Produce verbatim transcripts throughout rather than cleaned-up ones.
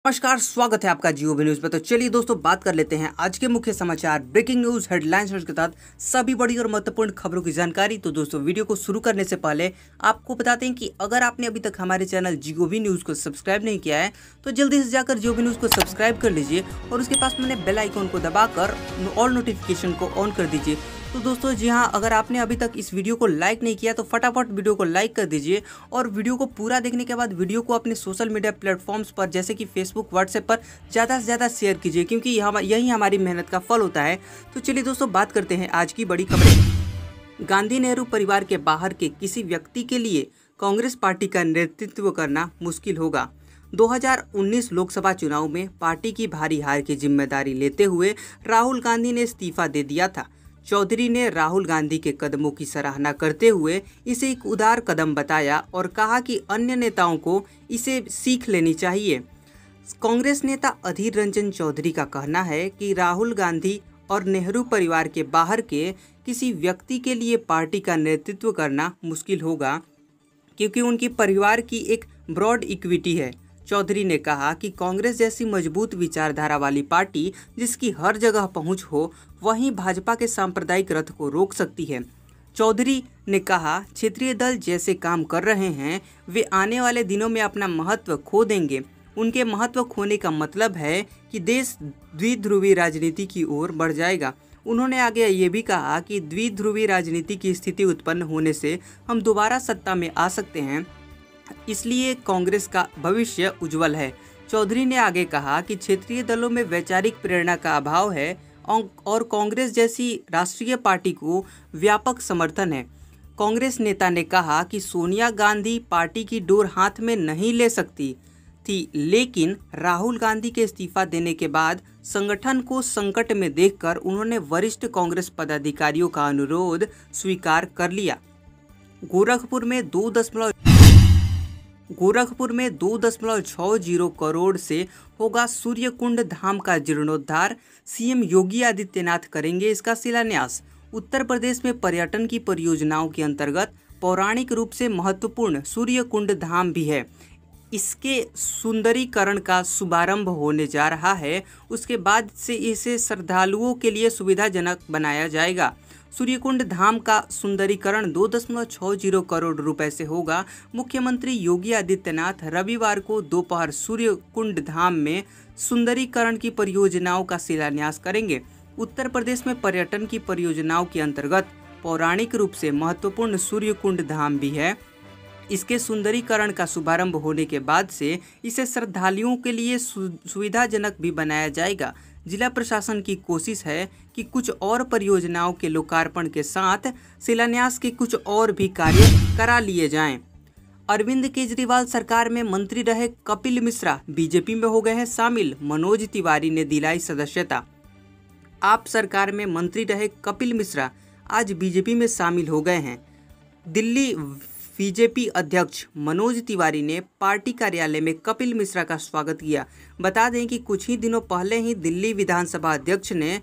नमस्कार, स्वागत है आपका जियो न्यूज में। तो चलिए दोस्तों, बात कर लेते हैं आज के मुख्य समाचार, ब्रेकिंग न्यूज, हेडलाइंस के साथ सभी बड़ी और महत्वपूर्ण खबरों की जानकारी। तो दोस्तों, वीडियो को शुरू करने से पहले आपको बताते हैं कि अगर आपने अभी तक हमारे चैनल जियो न्यूज को सब्सक्राइब नहीं किया है तो जल्दी से जाकर जियो न्यूज को सब्सक्राइब कर लीजिए और उसके पास मैंने बेल आइकॉन को दबाकर ऑल नोटिफिकेशन को ऑन कर दीजिए। तो दोस्तों जी हाँ, अगर आपने अभी तक इस वीडियो को लाइक नहीं किया तो फटाफट वीडियो को लाइक कर दीजिए और वीडियो को पूरा देखने के बाद वीडियो को अपने सोशल मीडिया प्लेटफॉर्म्स पर जैसे कि फेसबुक, व्हाट्सएप पर ज़्यादा से ज़्यादा शेयर कीजिए, क्योंकि यहाँ यही हमारी मेहनत का फल होता है। तो चलिए दोस्तों, बात करते हैं आज की बड़ी खबरें। गांधी नेहरू परिवार के बाहर के किसी व्यक्ति के लिए कांग्रेस पार्टी का नेतृत्व करना मुश्किल होगा। दो हज़ार उन्नीस लोकसभा चुनाव में पार्टी की भारी हार की जिम्मेदारी लेते हुए राहुल गांधी ने इस्तीफा दे दिया था। चौधरी ने राहुल गांधी के कदमों की सराहना करते हुए इसे एक उदार कदम बताया और कहा कि अन्य नेताओं को इसे सीख लेनी चाहिए। कांग्रेस नेता अधीर रंजन चौधरी का कहना है कि राहुल गांधी और नेहरू परिवार के बाहर के किसी व्यक्ति के लिए पार्टी का नेतृत्व करना मुश्किल होगा, क्योंकि उनकी परिवार की एक ब्रॉड इक्विटी है। चौधरी ने कहा कि कांग्रेस जैसी मजबूत विचारधारा वाली पार्टी जिसकी हर जगह पहुंच हो, वहीं भाजपा के सांप्रदायिक रथ को रोक सकती है। चौधरी ने कहा, क्षेत्रीय दल जैसे काम कर रहे हैं वे आने वाले दिनों में अपना महत्व खो देंगे। उनके महत्व खोने का मतलब है कि देश द्विध्रुवी राजनीति की ओर बढ़ जाएगा। उन्होंने आगे ये भी कहा कि द्विध्रुवी राजनीति की स्थिति उत्पन्न होने से हम दोबारा सत्ता में आ सकते हैं, इसलिए कांग्रेस का भविष्य उज्जवल है। चौधरी ने आगे कहा कि क्षेत्रीय दलों में वैचारिक प्रेरणा का अभाव है और कांग्रेस जैसी राष्ट्रीय पार्टी को व्यापक समर्थन है। कांग्रेस नेता ने कहा कि सोनिया गांधी पार्टी की डोर हाथ में नहीं ले सकती थी, लेकिन राहुल गांधी के इस्तीफा देने के बाद संगठन को संकट में देखकर उन्होंने वरिष्ठ कांग्रेस पदाधिकारियों का अनुरोध स्वीकार कर लिया। गोरखपुर में दो दशमलव गोरखपुर में दो दशमलव छः जीरो करोड़ से होगा सूर्यकुंड धाम का जीर्णोद्धार। सीएम योगी आदित्यनाथ करेंगे इसका शिलान्यास। उत्तर प्रदेश में पर्यटन की परियोजनाओं के अंतर्गत पौराणिक रूप से महत्वपूर्ण सूर्यकुंड धाम भी है। इसके सुंदरीकरण का शुभारंभ होने जा रहा है। उसके बाद से इसे श्रद्धालुओं के लिए सुविधाजनक बनाया जाएगा। सूर्यकुंड धाम का सुंदरीकरण दो दशमलव छः जीरो करोड़ रुपए से होगा। मुख्यमंत्री योगी आदित्यनाथ रविवार को दोपहर सूर्यकुंड धाम में सुंदरीकरण की परियोजनाओं का शिलान्यास करेंगे। उत्तर प्रदेश में पर्यटन की परियोजनाओं के अंतर्गत पौराणिक रूप से महत्वपूर्ण सूर्यकुंड धाम भी है। इसके सुंदरीकरण का शुभारंभ होने के बाद से इसे श्रद्धालुओं के लिए सुविधाजनक भी बनाया जाएगा। जिला प्रशासन की कोशिश है कि कुछ और परियोजनाओं के लोकार्पण के साथ शिलान्यास के कुछ और भी कार्य करा लिए जाएं। अरविंद केजरीवाल सरकार में मंत्री रहे कपिल मिश्रा बीजेपी में हो गए हैं शामिल। मनोज तिवारी ने दिलाई सदस्यता। आप सरकार में मंत्री रहे कपिल मिश्रा आज बीजेपी में शामिल हो गए हैं। दिल्ली बीजेपी अध्यक्ष मनोज तिवारी ने पार्टी कार्यालय में कपिल मिश्रा का स्वागत किया। बता दें कि कुछ ही दिनों पहले ही दिल्ली विधानसभा अध्यक्ष ने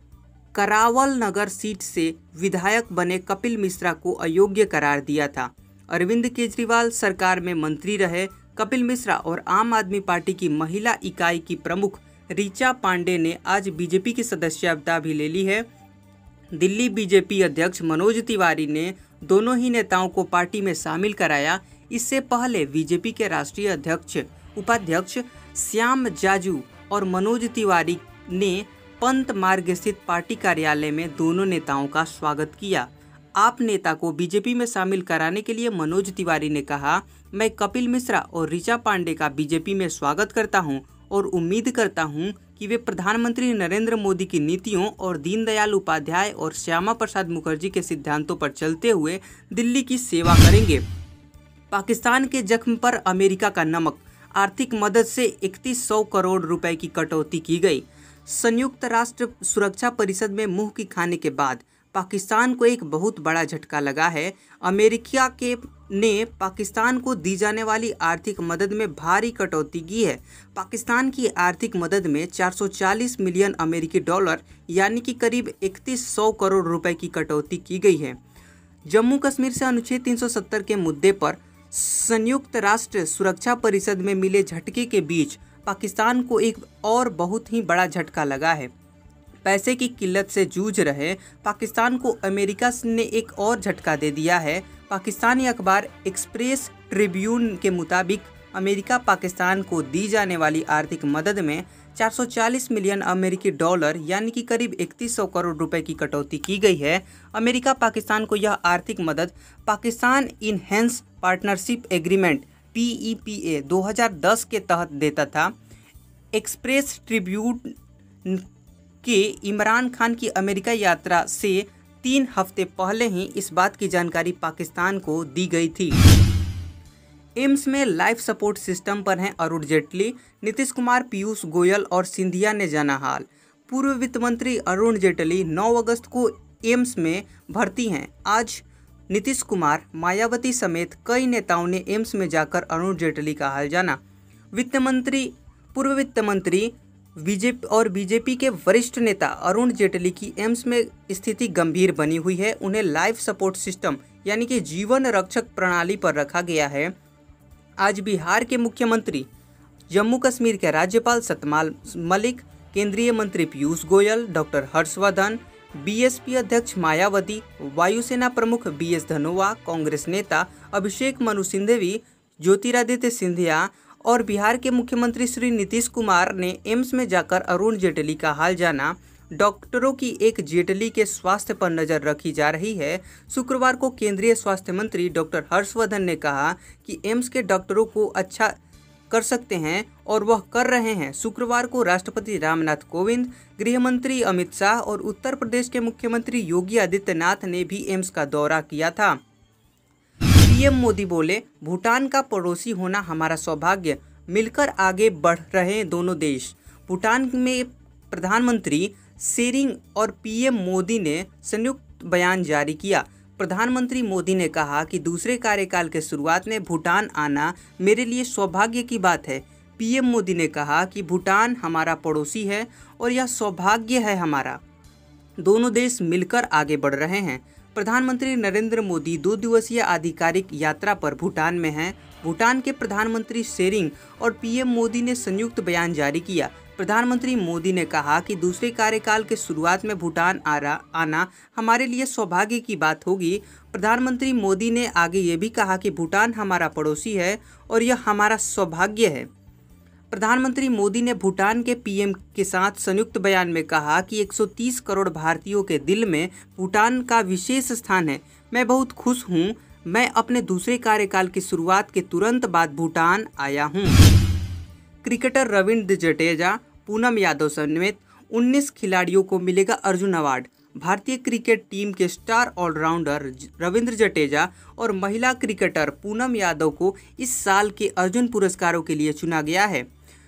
करावल नगर सीट से विधायक बने कपिल मिश्रा को अयोग्य करार दिया था। अरविंद केजरीवाल सरकार में मंत्री रहे कपिल मिश्रा और आम आदमी पार्टी की महिला इकाई की प्रमुख ऋचा पांडे ने आज बीजेपी की सदस्यता भी ले ली है। दिल्ली बीजेपी अध्यक्ष मनोज तिवारी ने दोनों ही नेताओं को पार्टी में शामिल कराया। इससे पहले बीजेपी के राष्ट्रीय अध्यक्ष उपाध्यक्ष श्याम जाजू और मनोज तिवारी ने पंत मार्ग स्थित पार्टी कार्यालय में दोनों नेताओं का स्वागत किया। आप नेता को बीजेपी में शामिल कराने के लिए मनोज तिवारी ने कहा, मैं कपिल मिश्रा और ऋचा पांडे का बीजेपी में स्वागत करता हूं और उम्मीद करता हूं कि वे प्रधानमंत्री नरेंद्र मोदी की नीतियों और दीनदयाल उपाध्याय और श्यामा प्रसाद मुखर्जी के सिद्धांतों पर चलते हुए दिल्ली की सेवा करेंगे। पाकिस्तान के जख्म पर अमेरिका का नमक, आर्थिक मदद से इकतीस सौ करोड़ रुपए की कटौती की गई। संयुक्त राष्ट्र सुरक्षा परिषद में मुंह की खाने के बाद पाकिस्तान को एक बहुत बड़ा झटका लगा है। अमेरिका के ने पाकिस्तान को दी जाने वाली आर्थिक मदद में भारी कटौती की है। पाकिस्तान की आर्थिक मदद में चार सौ चालीस मिलियन अमेरिकी डॉलर यानी कि करीब इकतीस सौ करोड़ रुपए की कटौती की गई है। जम्मू कश्मीर से अनुच्छेद तीन सौ सत्तर के मुद्दे पर संयुक्त राष्ट्र सुरक्षा परिषद में मिले झटके के बीच पाकिस्तान को एक और बहुत ही बड़ा झटका लगा है। पैसे की किल्लत से जूझ रहे पाकिस्तान को अमेरिका ने एक और झटका दे दिया है। पाकिस्तानी अखबार एक्सप्रेस ट्रिब्यून के मुताबिक अमेरिका पाकिस्तान को दी जाने वाली आर्थिक मदद में चार सौ चालीस मिलियन अमेरिकी डॉलर यानी कि करीब इकतीस सौ करोड़ रुपए की कटौती की गई है। अमेरिका पाकिस्तान को यह आर्थिक मदद Pakistan enhanced partnership agreement P E P A दो हज़ार दस के तहत देता था। एक्सप्रेस ट्रिब्यून के इमरान खान की अमेरिका यात्रा से तीन हफ्ते पहले ही इस बात की जानकारी पाकिस्तान को दी गई थी। एम्स में लाइफ सपोर्ट सिस्टम पर हैं अरुण जेटली, नीतीश कुमार, पीयूष गोयल और सिंधिया ने जाना हाल। पूर्व वित्त मंत्री अरुण जेटली नौ अगस्त को एम्स में भर्ती हैं। आज नीतीश कुमार, मायावती समेत कई नेताओं ने एम्स में जाकर अरुण जेटली का हाल जाना। वित्त मंत्री पूर्व वित्त मंत्री बीजेपी और बीजेपी के वरिष्ठ नेता अरुण जेटली की एम्स में स्थिति गंभीर बनी हुई है। उन्हें लाइफ सपोर्ट सिस्टम यानी कि जीवन रक्षक प्रणाली पर रखा गया है। आज बिहार के मुख्यमंत्री, जम्मू कश्मीर के राज्यपाल सत्यपाल मलिक, केंद्रीय मंत्री पीयूष गोयल, डॉक्टर हर्षवर्धन, बीएसपी अध्यक्ष मायावती, वायुसेना प्रमुख बी एस धनोआ, कांग्रेस नेता अभिषेक मनु सिंघवी, ज्योतिरादित्य सिंधिया और बिहार के मुख्यमंत्री श्री नीतीश कुमार ने एम्स में जाकर अरुण जेटली का हाल जाना। डॉक्टरों की एक जेटली के स्वास्थ्य पर नजर रखी जा रही है। शुक्रवार को केंद्रीय स्वास्थ्य मंत्री डॉक्टर हर्षवर्धन ने कहा कि एम्स के डॉक्टरों को अच्छा कर सकते हैं और वह कर रहे हैं। शुक्रवार को राष्ट्रपति रामनाथ कोविंद, गृह मंत्री अमित शाह और उत्तर प्रदेश के मुख्यमंत्री योगी आदित्यनाथ ने भी एम्स का दौरा किया था। पीएम मोदी बोले, भूटान का पड़ोसी होना हमारा सौभाग्य, मिलकर आगे बढ़ रहे दोनों देश। भूटान में प्रधानमंत्री शेरिंग और पीएम मोदी ने संयुक्त बयान जारी किया। प्रधानमंत्री मोदी ने कहा कि दूसरे कार्यकाल के शुरुआत में भूटान आना मेरे लिए सौभाग्य की बात है। पीएम मोदी ने कहा कि भूटान हमारा पड़ोसी है और यह सौभाग्य है हमारा। दोनों देश मिलकर आगे बढ़ रहे हैं। प्रधानमंत्री नरेंद्र मोदी दो दिवसीय आधिकारिक यात्रा पर भूटान में हैं। भूटान के प्रधानमंत्री शेरिंग और पीएम मोदी ने संयुक्त बयान जारी किया। प्रधानमंत्री मोदी ने कहा कि दूसरे कार्यकाल के शुरुआत में भूटान आना हमारे लिए सौभाग्य की बात होगी। प्रधानमंत्री मोदी ने आगे ये भी कहा कि भूटान हमारा पड़ोसी है और यह हमारा सौभाग्य है। प्रधानमंत्री मोदी ने भूटान के पीएम के साथ संयुक्त बयान में कहा कि एक सौ तीस करोड़ भारतीयों के दिल में भूटान का विशेष स्थान है। मैं बहुत खुश हूँ। मैं अपने दूसरे कार्यकाल की शुरुआत के तुरंत बाद भूटान आया हूँ। क्रिकेटर रविंद्र जडेजा, पूनम यादव समेत उन्नीस खिलाड़ियों को मिलेगा अर्जुन अवार्ड। भारतीय क्रिकेट टीम के स्टार ऑलराउंडर रविंद्र जडेजा और महिला क्रिकेटर पूनम यादव को इस साल के अर्जुन पुरस्कारों के लिए चुना गया है।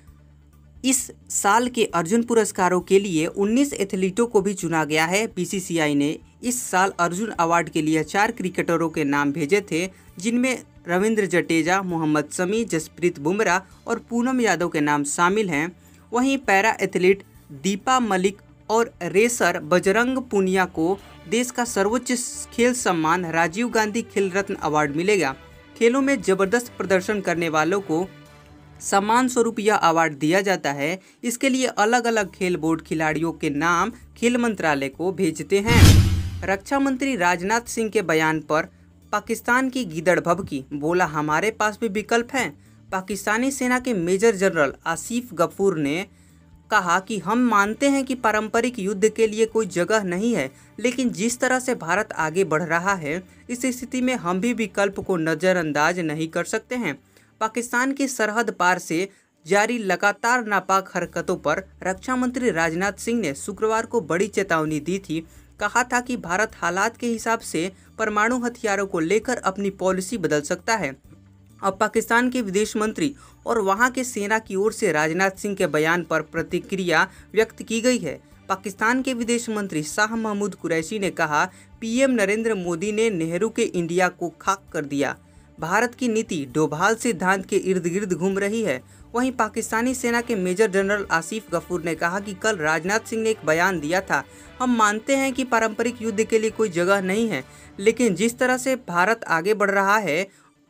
इस साल के अर्जुन पुरस्कारों के लिए उन्नीस एथलीटों को भी चुना गया है। बीसीसीआई ने इस साल अर्जुन अवार्ड के लिए चार क्रिकेटरों के नाम भेजे थे, जिनमें रविंद्र जडेजा, मोहम्मद शमी, जसप्रीत बुमराह और पूनम यादव के नाम शामिल हैं। वहीं पैरा एथलीट दीपा मलिक और रेसर बजरंग पुनिया को देश का सर्वोच्च खेल सम्मान राजीव गांधी खेल रत्न अवार्ड मिलेगा। खेलों में जबरदस्त प्रदर्शन करने वालों को सम्मान स्वरूप यह अवार्ड दिया जाता है। इसके लिए अलग अलग खेल बोर्ड खिलाड़ियों के नाम खेल मंत्रालय को भेजते हैं। रक्षा मंत्री राजनाथ सिंह के बयान पर पाकिस्तान की गीदड़ भभकी, बोला हमारे पास भी विकल्प हैं। पाकिस्तानी सेना के मेजर जनरल आसिफ गफूर ने कहा कि हम मानते हैं कि पारंपरिक युद्ध के लिए कोई जगह नहीं है, लेकिन जिस तरह से भारत आगे बढ़ रहा है, इस स्थिति में हम भी विकल्प को नज़रअंदाज नहीं कर सकते हैं। पाकिस्तान की सरहद पार से जारी लगातार नापाक हरकतों पर रक्षा मंत्री राजनाथ सिंह ने शुक्रवार को बड़ी चेतावनी दी थी। कहा था कि भारत हालात के हिसाब से परमाणु हथियारों को लेकर अपनी पॉलिसी बदल सकता है। अब पाकिस्तान के विदेश मंत्री और वहां के सेना की ओर से राजनाथ सिंह के बयान पर प्रतिक्रिया व्यक्त की गई है। पाकिस्तान के विदेश मंत्री शाह महमूद कुरैशी ने कहा, पीएम नरेंद्र मोदी ने नेहरू के इंडिया को खाक कर दिया। भारत की नीति डोभाल सिद्धांत के इर्द गिर्द घूम रही है। वहीं पाकिस्तानी सेना के मेजर जनरल आसिफ गफूर ने कहा कि कल राजनाथ सिंह ने एक बयान दिया था, हम मानते हैं कि पारंपरिक युद्ध के लिए कोई जगह नहीं है, लेकिन जिस तरह से भारत आगे बढ़ रहा है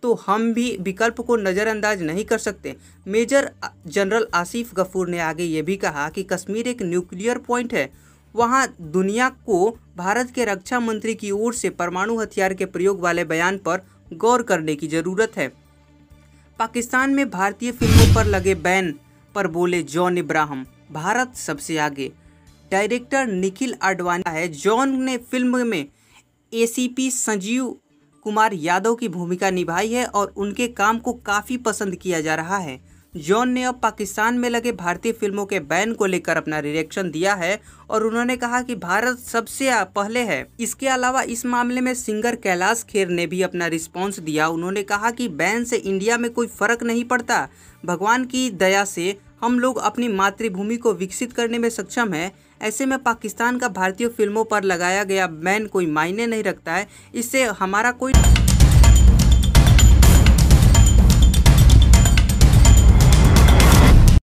तो हम भी विकल्प को नज़रअंदाज नहीं कर सकते। मेजर जनरल आसिफ गफूर ने आगे ये भी कहा कि कश्मीर एक न्यूक्लियर पॉइंट है, वहाँ दुनिया को भारत के रक्षा मंत्री की ओर से परमाणु हथियार के प्रयोग वाले बयान पर गौर करने की ज़रूरत है। पाकिस्तान में भारतीय फिल्मों पर लगे बैन पर बोले जॉन इब्राहिम, भारत सबसे आगे। डायरेक्टर निखिल आडवाणी है, जॉन ने फिल्म में एसीपी संजीव कुमार यादव की भूमिका निभाई है और उनके काम को काफ़ी पसंद किया जा रहा है। जॉन ने अब पाकिस्तान में लगे भारतीय फिल्मों के बैन को लेकर अपना रिएक्शन दिया है और उन्होंने कहा कि भारत सबसे पहले है। इसके अलावा इस मामले में सिंगर कैलाश खेर ने भी अपना रिस्पॉन्स दिया। उन्होंने कहा कि बैन से इंडिया में कोई फर्क नहीं पड़ता, भगवान की दया से हम लोग अपनी मातृभूमि को विकसित करने में सक्षम है। ऐसे में पाकिस्तान का भारतीय फिल्मों पर लगाया गया बैन कोई मायने नहीं रखता है, इससे हमारा कोई